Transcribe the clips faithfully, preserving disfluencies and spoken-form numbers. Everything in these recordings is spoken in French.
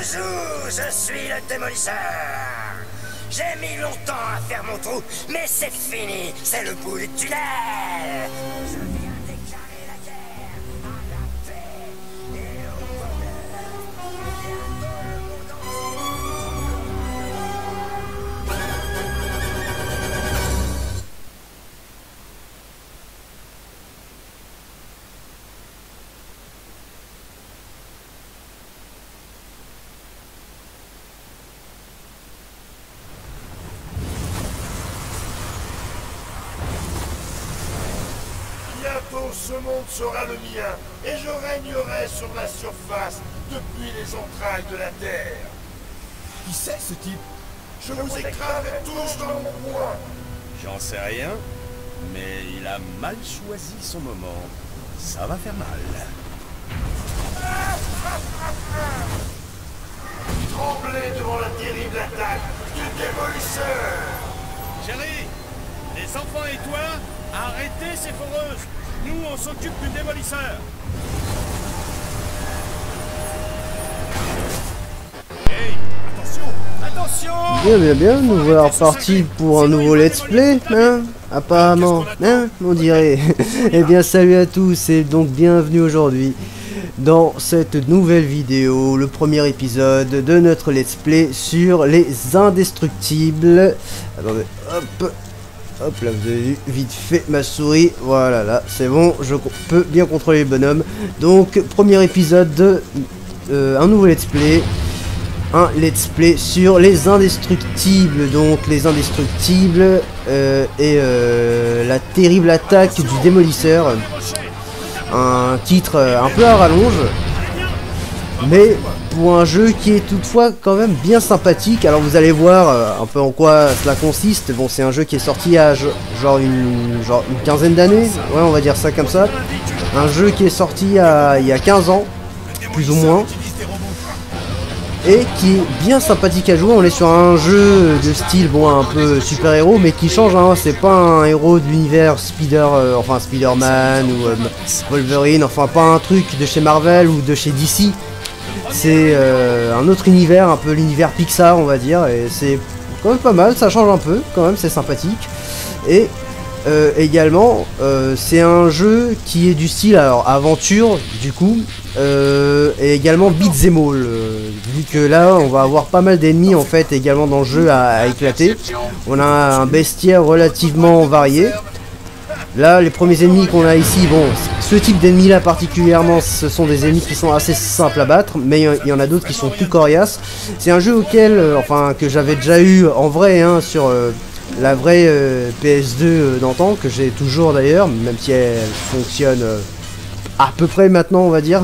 Bonjour, je suis le démolisseur. J'ai mis longtemps à faire mon trou, mais c'est fini, c'est le bout du tunnel. Je viens déclarer la guerre à la paix et au bonheur. Bientôt le monde Bientôt ce monde sera le mien, et je régnerai sur la surface depuis les entrailles de la Terre. Qui c'est ce type? Je vous écraserai tous dans mon coin. J'en sais rien, mais il a mal choisi son moment. Ça va faire mal. Tremblez devant la terrible attaque du démolisseur. Chérie, les enfants et toi, arrêtez ces foreuses. Nous, on s'occupe du démolisseur. Hey, attention, attention. Bien, bien, bien, nous voilà repartis pour un nouveau let's play, hein, apparemment, hein, on dirait. Eh bien, salut à tous et donc bienvenue aujourd'hui dans cette nouvelle vidéo, le premier épisode de notre let's play sur les indestructibles. Attendez, hop, hop, là vous avez vu vite fait ma souris, voilà, là, c'est bon, je peux bien contrôler les bonhommes. Donc, premier épisode de euh, un nouveau let's play. Un let's play sur les indestructibles, donc les indestructibles euh, et euh, la terrible attaque du démolisseur. Un titre euh, un peu à rallonge, mais pour un jeu qui est toutefois quand même bien sympathique. Alors vous allez voir euh, un peu en quoi cela consiste. Bon, c'est un jeu qui est sorti il y a genre une, genre une quinzaine d'années, ouais, on va dire ça comme ça. Un jeu qui est sorti à, il y a quinze ans, plus ou moins. Et qui est bien sympathique à jouer. On est sur un jeu de style, bon, un peu super-héros, mais qui change, hein. C'est pas un héros de l'univers Spider, euh, enfin Spider-Man ou euh, Wolverine, enfin pas un truc de chez Marvel ou de chez D C. C'est euh, un autre univers, un peu l'univers Pixar, on va dire, et c'est quand même pas mal, ça change un peu, quand même, c'est sympathique. Et euh, également, euh, c'est un jeu qui est du style, alors aventure, du coup, euh, et également beat'em all, euh, vu que là, on va avoir pas mal d'ennemis, en fait, également dans le jeu à, à éclater. On a un bestiaire relativement varié. Là, les premiers ennemis qu'on a ici, bon, ce type d'ennemis là particulièrement, ce sont des ennemis qui sont assez simples à battre, mais il y en a d'autres qui sont plus coriaces. C'est un jeu auquel, euh, enfin, que j'avais déjà eu en vrai, hein, sur euh, la vraie euh, P S deux euh, d'antan, que j'ai toujours d'ailleurs, même si elle fonctionne euh, à peu près maintenant, on va dire.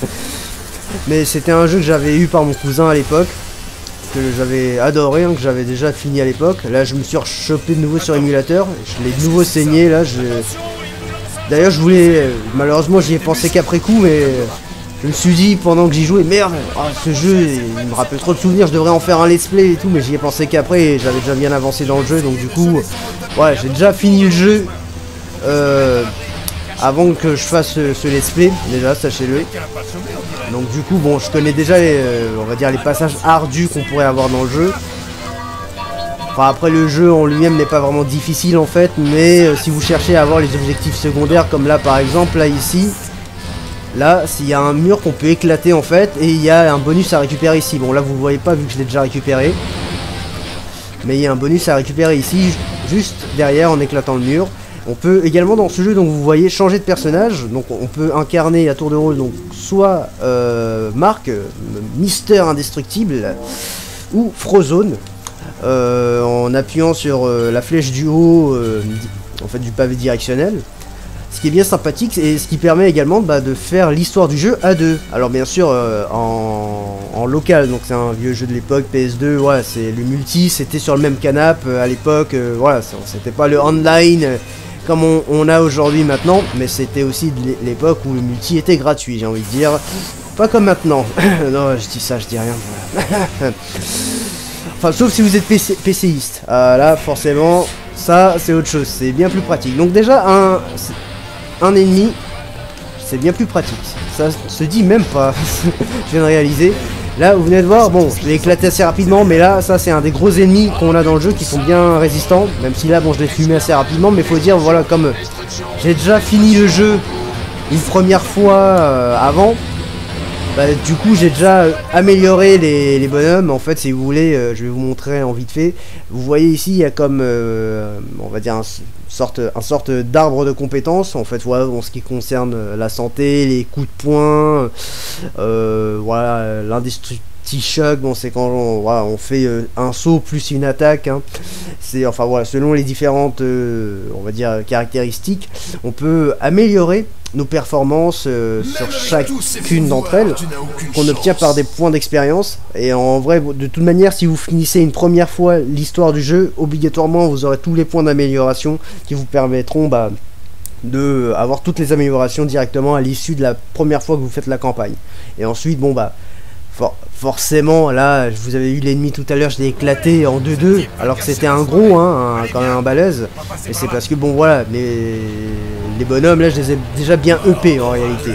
Mais c'était un jeu que j'avais eu par mon cousin à l'époque, que j'avais adoré, hein, que j'avais déjà fini à l'époque. Là, je me suis rechopé de nouveau sur émulateur, je l'ai de nouveau saigné, là, je... D'ailleurs, je voulais... Malheureusement, j'y ai pensé qu'après coup, mais... Je me suis dit, pendant que j'y jouais, merde, oh, ce jeu, il me rappelle trop de souvenirs, je devrais en faire un let's play et tout, mais j'y ai pensé qu'après, et j'avais déjà bien avancé dans le jeu, donc du coup... Ouais, j'ai déjà fini le jeu, euh... avant que je fasse ce, ce let's play, déjà, sachez-le. Donc du coup, bon, je connais déjà les, euh, on va dire les passages ardus qu'on pourrait avoir dans le jeu. Enfin, après, le jeu en lui-même n'est pas vraiment difficile en fait, mais euh, si vous cherchez à avoir les objectifs secondaires, comme là par exemple, là ici, là, s'il y a un mur qu'on peut éclater en fait, et il y a un bonus à récupérer ici. Bon, là vous le voyez pas vu que je l'ai déjà récupéré, mais il y a un bonus à récupérer ici, juste derrière en éclatant le mur. On peut également dans ce jeu, donc vous voyez, changer de personnage. Donc on peut incarner à tour de rôle donc soit euh, Mark, euh, Mister Indestructible, ou Frozone, euh, en appuyant sur euh, la flèche du haut, euh, en fait du pavé directionnel. Ce qui est bien sympathique et ce qui permet également bah, de faire l'histoire du jeu à deux. Alors bien sûr euh, en, en local, donc c'est un vieux jeu de l'époque P S deux, voilà, c'est le multi, c'était sur le même canapé euh, à l'époque, euh, voilà, c'était pas le online. Euh, comme on, on a aujourd'hui maintenant, mais c'était aussi de l'époque où le multi était gratuit, j'ai envie de dire. Pas comme maintenant. Non, je dis ça, je dis rien. Enfin, sauf si vous êtes PC PCiste. Ah, là, forcément, ça, c'est autre chose. C'est bien plus pratique. Donc déjà, un, un ennemi, c'est bien plus pratique. Ça se dit même pas. Je viens de réaliser. Là, vous venez de voir, bon, je l'ai éclaté assez rapidement, mais là, ça, c'est un des gros ennemis qu'on a dans le jeu qui sont bien résistants. Même si là, bon, je l'ai fumé assez rapidement, mais faut dire, voilà, comme j'ai déjà fini le jeu une première fois euh, avant, bah, du coup, j'ai déjà amélioré les, les bonhommes. En fait, si vous voulez, euh, je vais vous montrer en vite fait. Vous voyez ici, il y a comme, euh, on va dire, un sorte, un sorte d'arbre de compétences. En fait, voilà, en ce qui concerne la santé, les coups de poing, euh, voilà, l'indestructible shock. Bon, c'est quand on, voilà, on fait euh, un saut plus une attaque. Hein. C'est, enfin voilà, selon les différentes, euh, on va dire, caractéristiques, on peut améliorer nos performances euh, sur chacune d'entre elles, qu'on obtient par des points d'expérience. Et en vrai, de toute manière, si vous finissez une première fois l'histoire du jeu, obligatoirement vous aurez tous les points d'amélioration qui vous permettront bah, de avoir toutes les améliorations directement à l'issue de la première fois que vous faites la campagne. Et ensuite, bon bah for forcément, là, vous avez eu l'ennemi tout à l'heure, je l'ai éclaté en deux deux, alors que c'était un gros, hein, un, quand même un balèze. Et c'est parce que, bon, voilà, les, les bonhommes, là, je les ai déjà bien E P en réalité.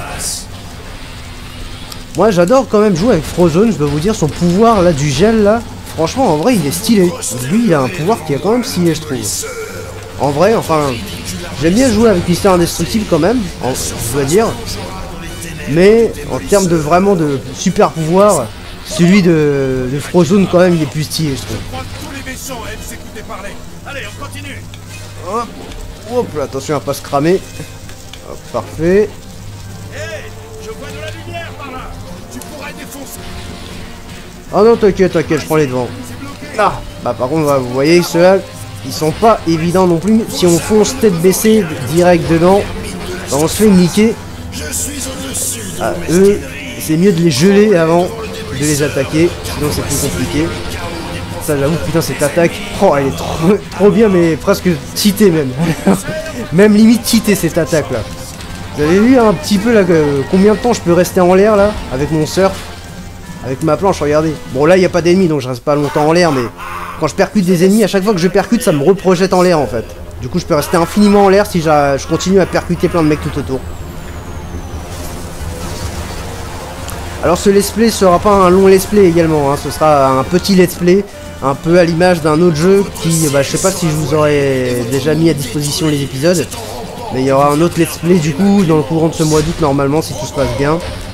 Moi, j'adore quand même jouer avec Frozone, je dois vous dire, son pouvoir, là, du gel, là, franchement, en vrai, il est stylé. Lui, il a un pouvoir qui est quand même stylé, je trouve. En vrai, enfin, j'aime bien jouer avec Mister Indestructible quand même, en, je dois dire. Mais en termes de vraiment de super pouvoir, celui de, de Frozone quand même il est plus stylé je trouve. Allez, on continue. Hop, hop là, attention à pas se cramer. Hop, parfait. Hey, je vois de la lumière par là. Tu pourrais défoncer. Ah non, t'inquiète, t'inquiète, je prends les devants. Ah, bah par contre, vous voyez ceux-là, ils sont pas évidents non plus. Si on fonce tête baissée direct dedans, bah, on se fait niquer. Ah, eux, c'est mieux de les geler avant de les attaquer, sinon c'est plus compliqué. Ça j'avoue, putain cette attaque, oh elle est trop, trop bien mais presque cheatée même. Même limite cheatée cette attaque là. Vous avez vu un petit peu là, euh, combien de temps je peux rester en l'air là, avec mon surf, avec ma planche, regardez. Bon là il n'y a pas d'ennemis donc je reste pas longtemps en l'air mais quand je percute des ennemis, à chaque fois que je percute ça me reprojette en l'air en fait. Du coup je peux rester infiniment en l'air si je continue à percuter plein de mecs tout autour. Alors ce let's play sera pas un long let's play également, hein. Ce sera un petit let's play, un peu à l'image d'un autre jeu qui, bah, je sais pas si je vous aurais déjà mis à disposition les épisodes, mais il y aura un autre let's play du coup dans le courant de ce mois d'août normalement si tout se passe bien,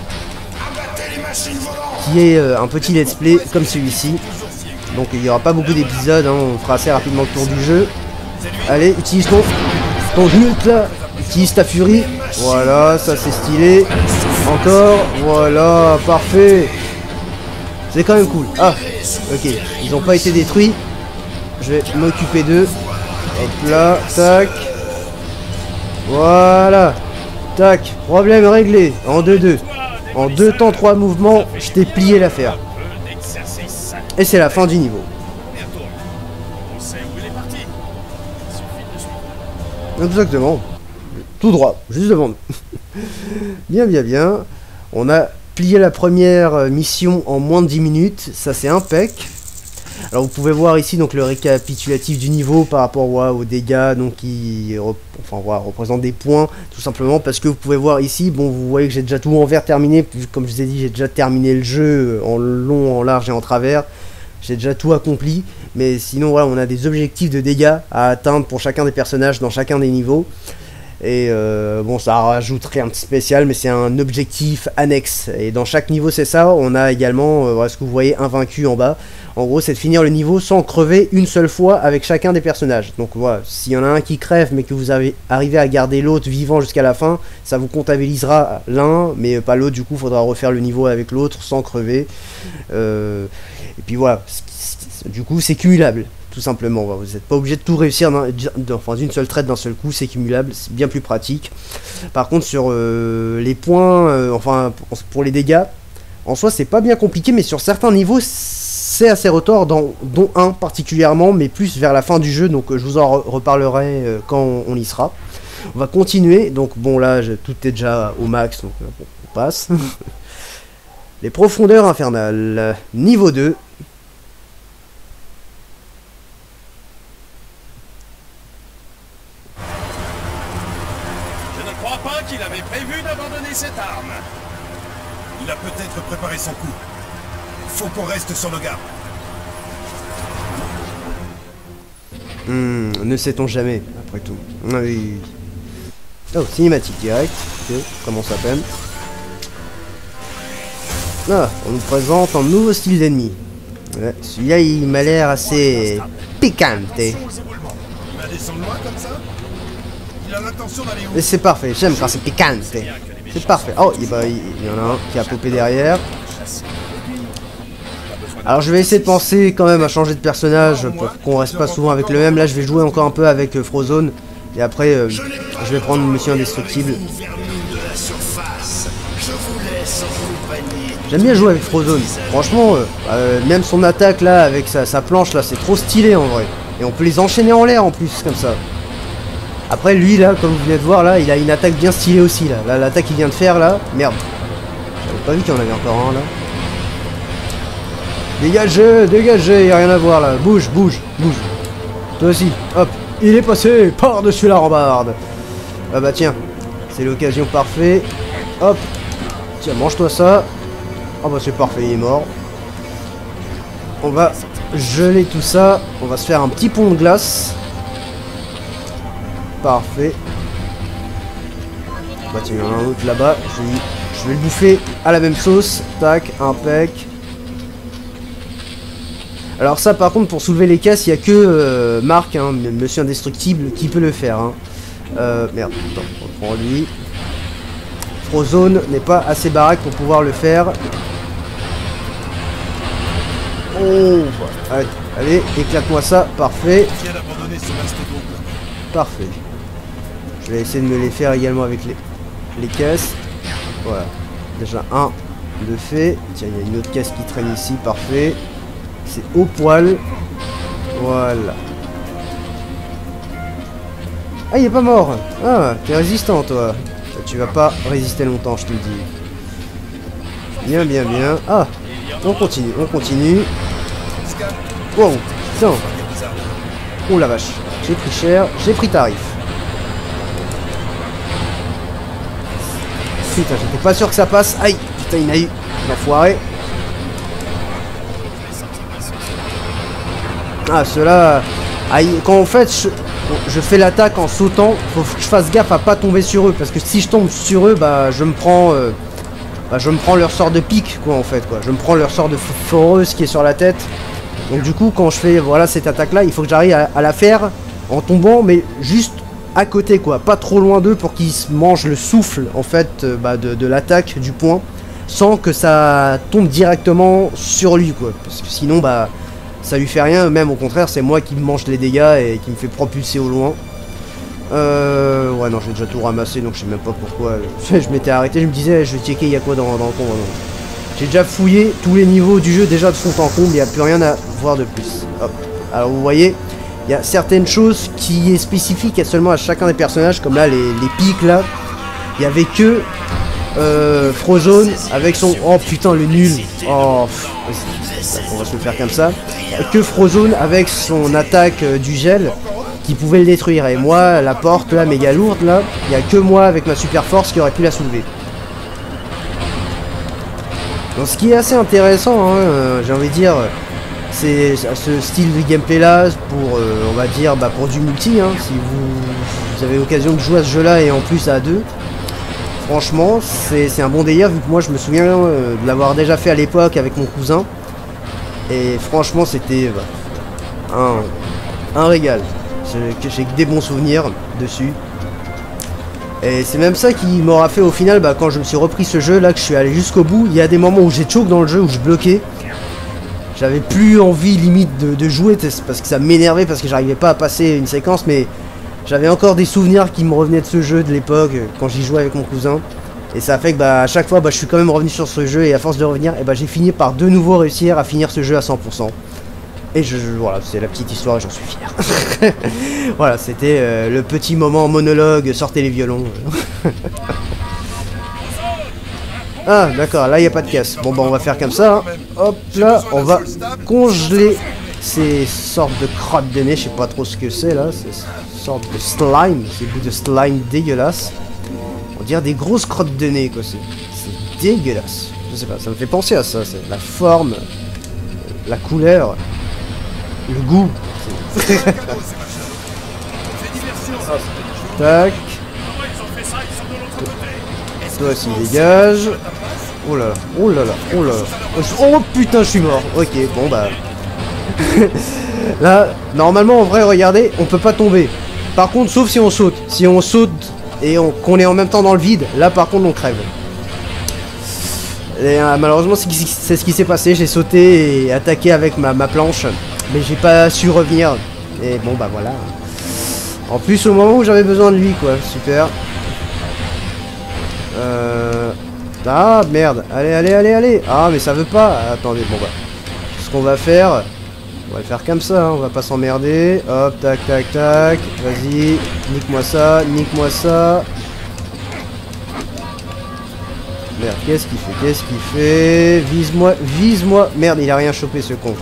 qui est euh, un petit let's play comme celui-ci. Donc il y aura pas beaucoup d'épisodes, hein. On fera assez rapidement le tour du jeu. Allez, utilise ton, ton ult là, utilise ta furie, voilà, ça c'est stylé. Encore, voilà, parfait. C'est quand même cool. Ah, ok, ils n'ont pas été détruits. Je vais m'occuper d'eux. Hop là, tac. Voilà. Tac, problème réglé. En deux deux. En deux temps, trois mouvements, je t'ai plié l'affaire. Et c'est la fin du niveau. Exactement. Tout droit, juste devant nous. Bien, bien, bien. On a plié la première mission en moins de dix minutes. Ça, c'est impec. Alors, vous pouvez voir ici donc le récapitulatif du niveau par rapport ouais, aux dégâts donc, qui enfin, ouais, représentent des points. Tout simplement parce que vous pouvez voir ici, bon, vous voyez que j'ai déjà tout en vert terminé. Comme je vous ai dit, j'ai déjà terminé le jeu en long, en large et en travers. J'ai déjà tout accompli. Mais sinon, voilà, on a des objectifs de dégâts à atteindre pour chacun des personnages dans chacun des niveaux. Et euh, bon, ça rajoute rien de spécial, mais c'est un objectif annexe. Et dans chaque niveau, c'est ça. On a également, euh, voilà ce que vous voyez, un vaincu en bas. En gros, c'est de finir le niveau sans crever une seule fois avec chacun des personnages. Donc voilà, s'il y en a un qui crève, mais que vous avez arrivé à garder l'autre vivant jusqu'à la fin, ça vous comptabilisera l'un, mais pas l'autre. Du coup, il faudra refaire le niveau avec l'autre sans crever. Euh, et puis voilà, du coup, c'est cumulable. Tout simplement, vous n'êtes pas obligé de tout réussir d'une enfin, seule traite d'un seul coup, c'est cumulable, c'est bien plus pratique. Par contre sur euh, les points, euh, enfin pour les dégâts, en soi c'est pas bien compliqué, mais sur certains niveaux c'est assez retors, dans, dont un particulièrement, mais plus vers la fin du jeu, donc euh, je vous en re reparlerai euh, quand on, on y sera. On va continuer, donc bon là je, tout est déjà au max, donc euh, bon, on passe. Les profondeurs infernales, niveau deux. Qu'il avait prévu d'abandonner cette arme. Il a peut-être préparé son coup. Faut qu'on reste sur nos gardes. Hmm, ne sait-on jamais, après tout. Ah oui. Oh, cinématique direct. Ok, comment ça s'appelle? Ah, on nous présente un nouveau style d'ennemi. Ouais, celui-là, il m'a l'air assez piquante. Il va descendre loin comme ça? Il a l'intention d'aller où? Et c'est parfait, j'aime quand c'est piquante. C'est parfait. Oh, il, bah, il y en a un qui a popé derrière. Alors je vais essayer de penser quand même à changer de personnage pour qu'on reste pas souvent avec le même. Là je vais jouer encore un peu avec euh, Frozone. Et après euh, je vais prendre Monsieur Indestructible. J'aime bien jouer avec Frozone. Franchement, euh, euh, même son attaque là avec sa, sa planche là, c'est trop stylé en vrai. Et on peut les enchaîner en l'air en plus comme ça. Après lui là, comme vous venez de voir là, il a une attaque bien stylée aussi là. Là l'attaque qu'il vient de faire là, merde. J'avais pas vu qu'il y en avait encore un là. Dégagez, dégagez, y a rien à voir là. Bouge, bouge, bouge. Toi aussi, hop. Il est passé par-dessus la rambarde. Ah bah tiens, c'est l'occasion parfaite. Hop. Tiens, mange-toi ça. Ah bah c'est parfait, il est mort. On va geler tout ça. On va se faire un petit pont de glace. Parfait. Bah tiens, il y en a un autre là-bas. Je vais, je vais le bouffer à la même sauce. Tac, impec. Alors ça par contre pour soulever les caisses il n'y a que euh, Marc, hein, Monsieur Indestructible qui peut le faire. Hein. Euh, merde, attends, on reprend lui. Frozone n'est pas assez baraque pour pouvoir le faire. Oh, allez, allez éclate-moi ça, parfait. Parfait. Je vais essayer de me les faire également avec les, les caisses. Voilà, déjà un de fait. Tiens, il y a une autre caisse qui traîne ici, parfait. C'est au poil. Voilà. Ah, il est pas mort. Ah, t'es résistant, toi. Tu vas pas résister longtemps, je te le dis. Bien, bien, bien. Ah, on continue, on continue. Wow, putain. Oh la vache. J'ai pris cher, j'ai pris tarif. Putain, j'étais pas sûr que ça passe. Aïe, putain, il a eu. L'enfoiré. Ah, ceux-là... Ah, quand en fait, je, je fais l'attaque en sautant, faut que je fasse gaffe à pas tomber sur eux. Parce que si je tombe sur eux, bah je me prends... Euh, bah, je me prends leur sort de pique, quoi, en fait, quoi. Je me prends leur sort de foreuse qui est sur la tête. Donc du coup, quand je fais, voilà, cette attaque-là, il faut que j'arrive à, à la faire en tombant, mais juste à côté, quoi. Pas trop loin d'eux pour qu'ils se mangent le souffle, en fait, euh, bah, de, de l'attaque, du point. Sans que ça tombe directement sur lui, quoi. Parce que sinon, bah... ça lui fait rien, même au contraire, c'est moi qui me mange les dégâts et qui me fait propulser au loin. Euh... Ouais, non, j'ai déjà tout ramassé, donc je sais même pas pourquoi. Je m'étais arrêté, je me disais, je vais checker, il y a quoi dans, dans le combat. J'ai déjà fouillé tous les niveaux du jeu, déjà de fond en comble, il n'y a plus rien à voir de plus. Hop. Alors vous voyez, il y a certaines choses qui est spécifique seulement à chacun des personnages, comme là, les, les pics, là. Il n'y avait que... Euh, Frozone avec son... Oh putain, le nul. Oh, on va se le faire comme ça. Que Frozone avec son attaque euh, du gel qui pouvait le détruire. Et moi, la porte là, méga lourde là, il n'y a que moi avec ma super force qui aurait pu la soulever. Donc ce qui est assez intéressant, hein, euh, j'ai envie de dire, c'est ce style de gameplay là pour, euh, on va dire, bah, pour du multi. Hein, si vous, vous avez l'occasion de jouer à ce jeu là et en plus à deux. Franchement, c'est un bon délire vu que moi je me souviens euh, de l'avoir déjà fait à l'époque avec mon cousin. Et franchement, c'était bah, un, un régal. J'ai que des bons souvenirs dessus. Et c'est même ça qui m'aura fait au final, bah, quand je me suis repris ce jeu là, que je suis allé jusqu'au bout. Il y a des moments où j'ai choke dans le jeu, où je bloquais. J'avais plus envie limite de, de jouer parce que ça m'énervait, parce que j'arrivais pas à passer une séquence, mais... J'avais encore des souvenirs qui me revenaient de ce jeu de l'époque, quand j'y jouais avec mon cousin. Et ça a fait que bah, à chaque fois, bah, je suis quand même revenu sur ce jeu. Et à force de revenir, et bah, j'ai fini par de nouveau réussir à finir ce jeu à cent pour cent. Et je, je voilà, c'est la petite histoire et j'en suis fier. Voilà, c'était euh, le petit moment monologue, sortez les violons. Ah, d'accord, là, il n'y a pas de casse. Bon, bah, on va faire comme ça. Hein. Hop, là, on va congeler ces sortes de crottes de nez. Je sais pas trop ce que c'est, là. C'est... sorte de slime, ces bouts de slime dégueulasse. On dirait des grosses crottes de nez, quoi. C'est dégueulasse. Je sais pas, ça me fait penser à ça, c'est la forme, la couleur, le goût. Tac. Toi aussi dégage. Oh là là, oh là là, oh là là. Oh putain, je suis mort. Ok, bon bah. Là, normalement en vrai, regardez, on peut pas tomber. Par contre, sauf si on saute. Si on saute et qu'on est en même temps dans le vide, là par contre on crève. Et euh, malheureusement c'est ce qui s'est passé, j'ai sauté et attaqué avec ma, ma planche, mais j'ai pas su revenir. Et bon bah voilà. En plus au moment où j'avais besoin de lui quoi, super. Euh... Ah merde, allez allez allez allez. Ah mais ça veut pas, attendez, bon bah. Ce qu'on va faire, on va le faire comme ça, hein. On va pas s'emmerder. Hop, tac tac tac, vas-y, nique-moi ça, nique-moi ça. Merde, qu'est-ce qu'il fait? Qu'est-ce qu'il fait? Vise-moi, vise-moi. Merde, il a rien chopé ce con.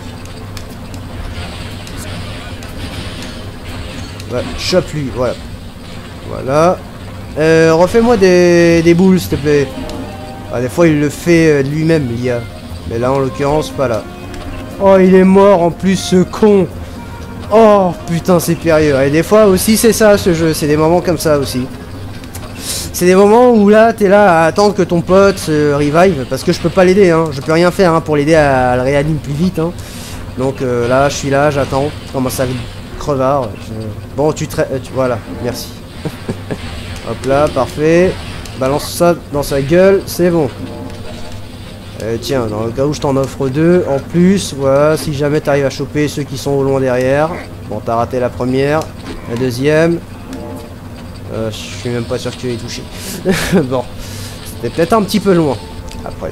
Ouais, chope-lui, voilà. Voilà. Euh, refais-moi des, des boules, s'il te plaît. Ah, des fois, il le fait lui-même, l'I A. Mais là, en l'occurrence, pas là. Oh, il est mort, en plus, ce con. Oh, putain, c'est périlleux. Et des fois, aussi, c'est ça, ce jeu. C'est des moments comme ça, aussi. C'est des moments où là, t'es là à attendre que ton pote se revive, parce que je peux pas l'aider, hein. Je peux rien faire hein, pour l'aider à, à le réanimer plus vite. Hein. Donc euh, là, je suis là, j'attends. Comment ça, crevard. Je... Bon, tu te... Tu... Voilà, merci. Hop là, parfait. Balance ça dans sa gueule, c'est bon. Euh, tiens, dans le cas où je t'en offre deux, en plus, voilà, si jamais t'arrives à choper ceux qui sont au loin derrière. Bon, t'as raté la première, la deuxième. Euh, je suis même pas sûr que tu l'aies touché. Bon, c'était peut-être un petit peu loin. Après.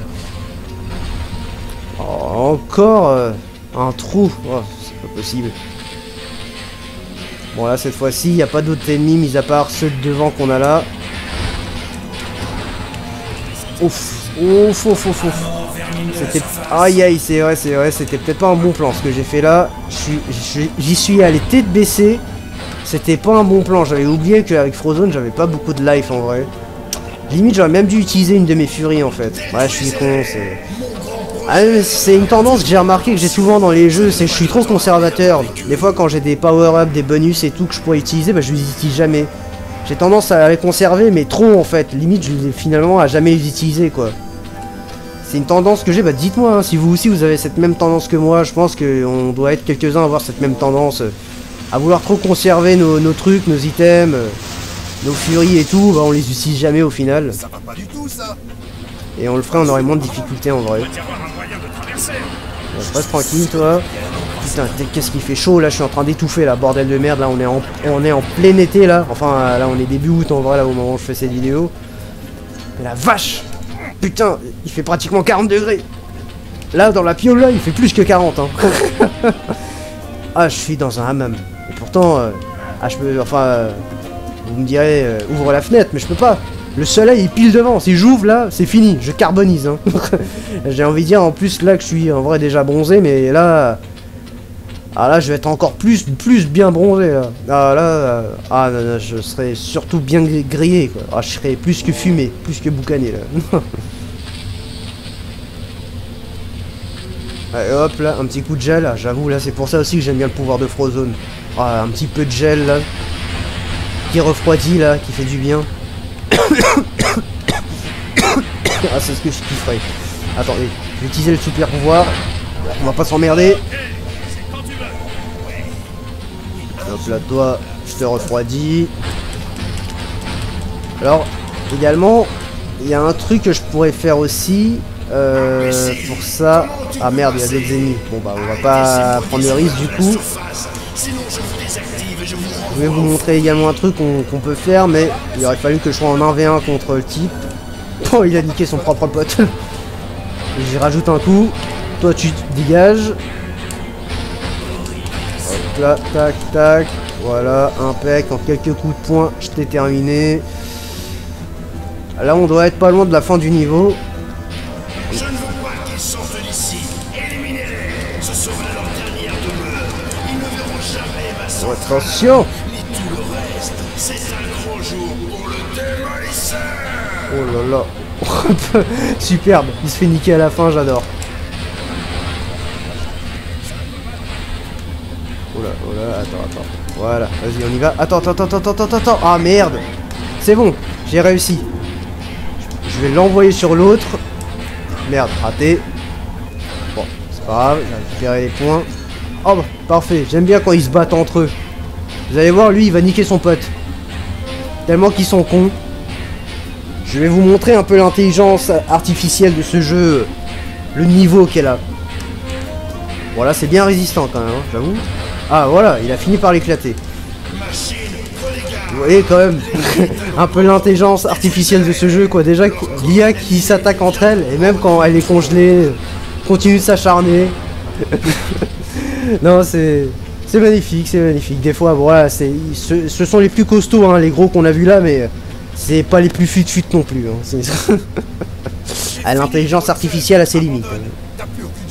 Oh, encore euh, un trou. Oh, c'est pas possible. Bon là, cette fois-ci, il n'y a pas d'autres ennemis, mis à part ceux de devant qu'on a là. Ouf, ouf, ouf, ouf, ouf. C'était... Aïe, aïe, c'est vrai, c'est vrai, c'était peut-être pas un bon plan ce que j'ai fait là. J'y suis allé tête baissée. C'était pas un bon plan, j'avais oublié qu'avec Frozone j'avais pas beaucoup de life en vrai. Limite j'aurais même dû utiliser une de mes furies en fait. Ouais, je suis con, c'est... Ah, c'est une tendance que j'ai remarqué que j'ai souvent dans les jeux, c'est que je suis trop conservateur. Des fois quand j'ai des power-up, des bonus et tout que je pourrais utiliser, bah je les utilise jamais. J'ai tendance à les conserver mais trop en fait, limite je les finalement à jamais les utiliser quoi. C'est une tendance que j'ai, bah dites-moi hein, si vous aussi vous avez cette même tendance que moi, je pense qu'on doit être quelques-uns à avoir cette même tendance. À vouloir trop conserver nos, nos trucs, nos items, euh, nos furies et tout, bah on les utilise jamais au final. Ça va pas du tout, ça. Et on le ferait, on aurait moins de difficultés en vrai. Reste tranquille toi. Putain, qu'est-ce qu'il fait chaud là, je suis en train d'étouffer là, bordel de merde, là on est en, on est en plein été là. Enfin là on est début août en vrai là au moment où je fais cette vidéo. Mais la vache. Putain, il fait pratiquement quarante degrés. Là dans la piole là, il fait plus que quarante hein. Ah, je suis dans un hammam. Et pourtant, euh, ah, je peux, enfin, euh, vous me direz, euh, ouvre la fenêtre, mais je peux pas. Le soleil est pile devant. Si j'ouvre là, c'est fini. Je carbonise. Hein. J'ai envie de dire en plus là que je suis en vrai déjà bronzé, mais là, ah là, je vais être encore plus, plus bien bronzé là. Ah là, euh, ah non, non, je serai surtout bien grillé quoi. Ah, je serai plus que fumé, plus que boucané là. Allez, hop là, un petit coup de gel, j'avoue là c'est pour ça aussi que j'aime bien le pouvoir de Frozone. Ah, un petit peu de gel là, qui refroidit là, qui fait du bien. Ah c'est ce que je kifferais. Attendez, je vais utiliser le super pouvoir, on va pas s'emmerder. Hop là toi, je te refroidis. Alors, également, il y a un truc que je pourrais faire aussi. Euh, pour ça... Ah merde, il y a d'autres ennemis. Bon bah on va pas prendre le risque du coup. Je vais vous montrer également un truc qu'on qu'on peut faire, mais il aurait fallu que je sois en un v un contre le type. Oh, il a niqué son propre pote. J'y rajoute un coup. Toi tu dégages. Hop là, tac, tac. Voilà, impec. En quelques coups de poing, je t'ai terminé. Là on doit être pas loin de la fin du niveau. Je ne veux pas qu'ils sortent d'ici. Éliminez-les. Ce sera leur dernière demeure. Ils ne verront jamais ma sortie. Attention. Ni tout le reste. C'est un grand jour pour le démolisseur. Oh là là. Superbe, il se fait niquer à la fin, j'adore. Oula, oula, attends, attends. Voilà, vas-y, on y va. Attends, attends, attends, attends, attends, attends. Ah merde. C'est bon, j'ai réussi. Je vais l'envoyer sur l'autre. Merde, raté. Bon, c'est pas grave, j'ai récupéré les points. Oh, bah, parfait, j'aime bien quand ils se battent entre eux. Vous allez voir, lui, il va niquer son pote. Tellement qu'ils sont cons. Je vais vous montrer un peu l'intelligence artificielle de ce jeu. Le niveau qu'elle a. Voilà, c'est bien résistant quand même, hein, j'avoue. Ah, voilà, il a fini par l'éclater. Vous voyez quand même un peu l'intelligence artificielle de ce jeu, quoi. Déjà, l'I A qui s'attaque entre elles, et même quand elle est congelée, continue de s'acharner. Non, c'est... C'est magnifique, c'est magnifique. Des fois, voilà, c'est, ce, ce sont les plus costauds, hein, les gros qu'on a vu là, mais c'est pas les plus fut-fut non plus. Hein. Ah, l'intelligence artificielle a ses limites. Hein.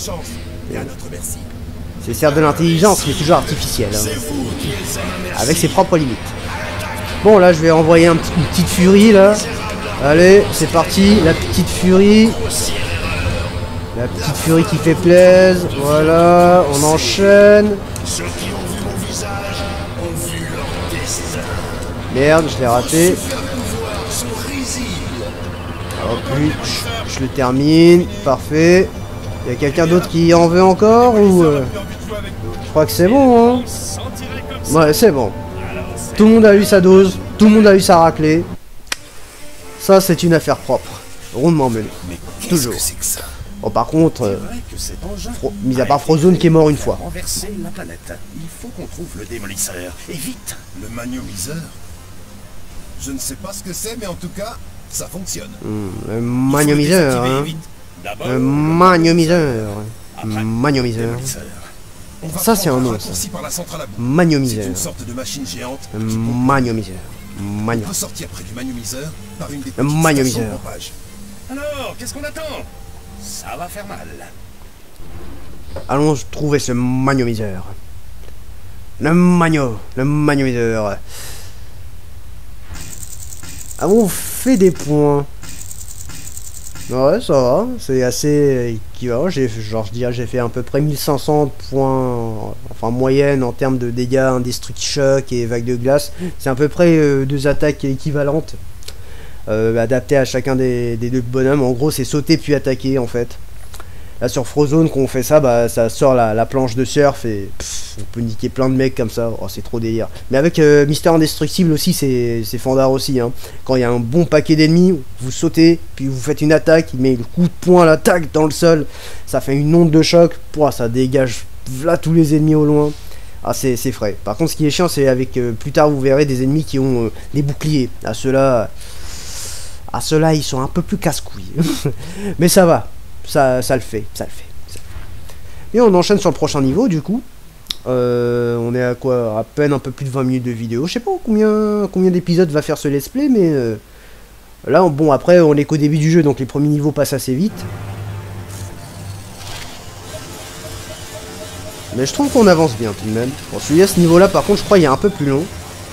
C'est certes de l'intelligence, mais toujours artificielle. Hein. Avec ses propres limites. Bon, là, je vais envoyer un petit, une petite furie, là. Allez, c'est parti, la petite furie. La petite furie qui fait plaisir. Voilà, on enchaîne. Ceux qui ont vu mon visage ont vu leur destin. Merde, je l'ai raté. Super pouvoirs sont risibles. Hop, lui, je, je le termine. Parfait. Il y a quelqu'un d'autre qui en veut encore ou euh... Je crois que c'est bon, hein. Ouais, c'est bon. Tout le monde a eu sa dose. Tout le monde a eu sa raclée. Ça, c'est une affaire propre. Rondement menée. Toujours. Bon, par contre, euh, Fro mis à part Frozone qui est mort une fois. Renverser la planète. Il faut qu'on trouve le démolisseur. Et vite. Le magnomiseur. Je ne sais pas ce que c'est, mais en tout cas, ça fonctionne. Mmh, le magnomiseur, hein. Le magnomiseur. Magnomiseur. Ça, c'est un nom, ça. Magnomiseur. Une sorte de machine géante. Magnomiseur. Magnomiseur. Ressortir près du magnomiseur par une des petites magnomiseur. Alors, qu'est-ce qu'on attend? Ça va faire mal. Allons trouver ce magnomiseur. Le magno, le magnomiseur. Avons fait des points. Ouais, ça va, c'est assez équivalent. J'ai, genre, je dirais, j'ai fait à peu près mille cinq cents points, enfin moyenne en termes de dégâts, indestructible choc et vague de glace. C'est à peu près euh, deux attaques équivalentes. Euh, adapté à chacun des, des deux bonhommes. En gros, c'est sauter puis attaquer en fait. Là sur Frozone, quand on fait ça, bah ça sort la, la planche de surf et pff, on peut niquer plein de mecs comme ça. Oh, c'est trop délire. Mais avec euh, Mister Indestructible aussi, c'est fandard aussi. Hein. Quand il y a un bon paquet d'ennemis, vous sautez, puis vous faites une attaque, il met le coup de poing, l'attaque dans le sol. Ça fait une onde de choc. Pouah, ça dégage là tous les ennemis au loin. Ah, c'est frais. Par contre, ce qui est chiant, c'est avec euh, plus tard, vous verrez des ennemis qui ont euh, des boucliers. À ceux-là. Ah, ceux-là, ils sont un peu plus casse-couilles. Mais ça va. Ça, ça le fait. Ça le fait. Ça le fait. Et on enchaîne sur le prochain niveau, du coup. Euh, on est à quoi? À peine un peu plus de vingt minutes de vidéo. Je sais pas combien, combien d'épisodes va faire ce let's play, mais... Euh, là, on, bon, après, on est qu'au début du jeu, donc les premiers niveaux passent assez vite. Mais je trouve qu'on avance bien, tout de même. Bon, celui-là, ce niveau-là, par contre, je crois qu'il est un peu plus long.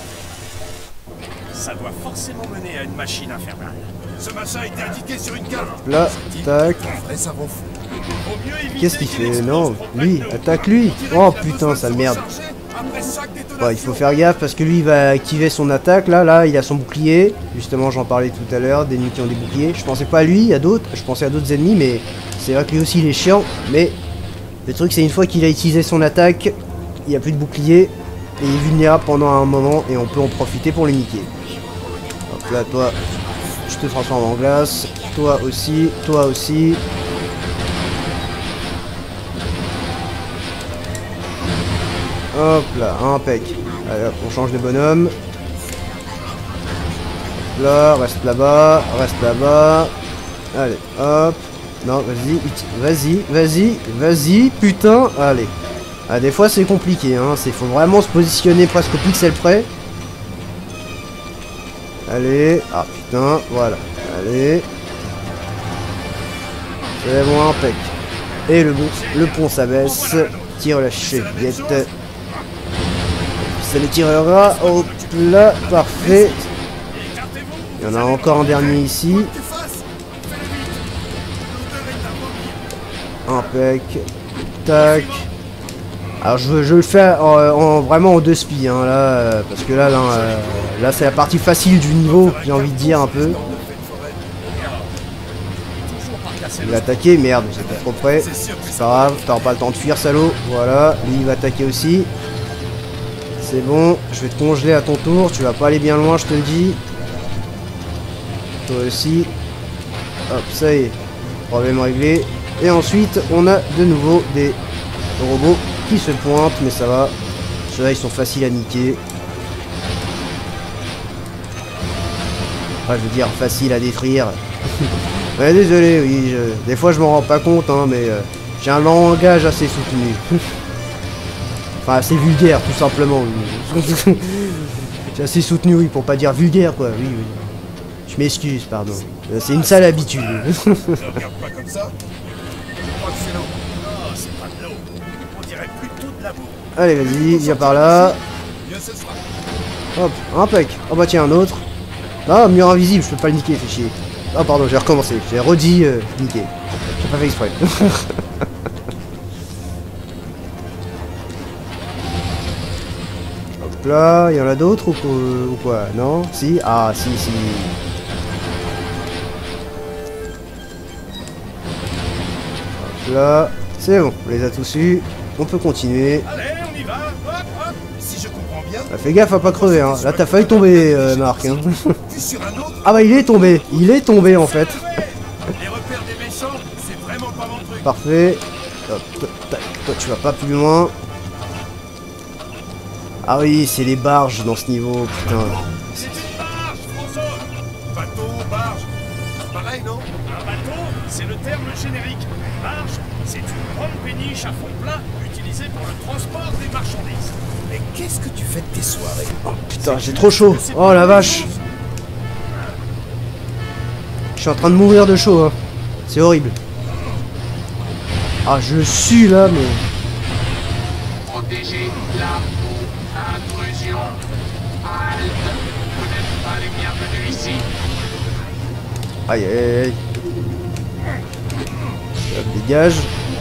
Ça doit forcément mener à une machine infernale. Ce machin a été indiqué sur une carte. Là, tac. savon fou. Qu'est-ce qu'il fait? Non, lui, attaque lui. Oh putain, sale merde. Ouais, il faut faire gaffe parce que lui, il va activer son attaque. Là, là, il a son bouclier. Justement, j'en parlais tout à l'heure, des ennemis qui ont des boucliers. Je pensais pas à lui, à d'autres. Je pensais à d'autres ennemis, mais c'est vrai que lui aussi, il est chiant. Mais le truc, c'est une fois qu'il a utilisé son attaque, il n'y a plus de bouclier. Et il est vulnérable pendant un moment et on peut en profiter pour le niquer. Hop là, toi, je te transforme en glace. Toi aussi, toi aussi. Hop là, impec. Allez hop, on change de bonhomme. Hop là, reste là-bas, reste là-bas. Allez, hop. Non, vas-y, vas-y, vas-y, vas-y, putain, allez. Ah, des fois c'est compliqué, hein. Il faut vraiment se positionner presque au pixel près. Allez, ah putain, voilà. Allez. C'est bon, impec. Et le, bon, le pont s'abaisse. Tire la chevillette. Ça les tirera. Hop là, parfait. Il y en a encore un dernier ici. Impec. Tac. Alors je, je le fais en, en, vraiment en deux spi, hein, là, euh, parce que là, là, euh, là c'est la partie facile du niveau, j'ai envie de dire un peu. Il va attaquer, merde, j'étais trop près. C'est pas grave, t'auras pas le temps de fuir, salaud. Voilà, lui il va attaquer aussi. C'est bon, je vais te congeler à ton tour, tu vas pas aller bien loin, je te le dis. Toi aussi. Hop, ça y est, problème réglé. Et ensuite, on a de nouveau des robots qui se pointent, mais ça va. Ceux-là, ils sont faciles à niquer. Enfin, je veux dire, facile à détruire. Ouais, désolé, oui, je... des fois je m'en rends pas compte, hein, mais euh, j'ai un langage assez soutenu. Enfin, assez vulgaire, tout simplement. C'est assez soutenu, oui, pour pas dire vulgaire, quoi. Oui, oui. Je m'excuse, pardon. C'est une sale habitude. Regarde pas comme ça. Allez, vas-y, viens par là. Hop, impec. Oh bah tiens, un autre. Ah, mur invisible, je peux pas le niquer, fais chier. Ah pardon, j'ai recommencé. J'ai redit euh, niquer. J'ai pas fait exprès. Hop là, il y en a d'autres ou, ou quoi? Non? Si? Ah, si, si. Hop là, c'est bon, on les a tous eus. On peut continuer. Allez, on y va. Hop, hop. Si je comprends bien. Ah, fais gaffe à pas crever, hein. Là, t'as failli tomber, euh, Marc. Hein. Sur un autre. Ah bah, il est tombé. Il est tombé, en fait. Les repères des méchants, c'est vraiment pas mon truc. Parfait. Hop, tac, toi, tu vas pas plus loin. Ah oui, c'est les barges dans ce niveau, putain. C'est une barge, François. Bateau, barge. Pareil, non? Un bateau, c'est le terme générique. Barge, c'est une grande péniche à fond plat utilisée pour le transport des marchandises. Mais qu'est-ce que tu fais de tes soirées? Oh, putain, j'ai trop chaud. Oh la vache. Je suis en train de mourir de chaud, hein. C'est horrible. Ah, je sue là, mais... Protégez la intrusion. Halte. Vous n'êtes pas les bienvenus ici. Aïe, aïe, aïe. Hop, dégage.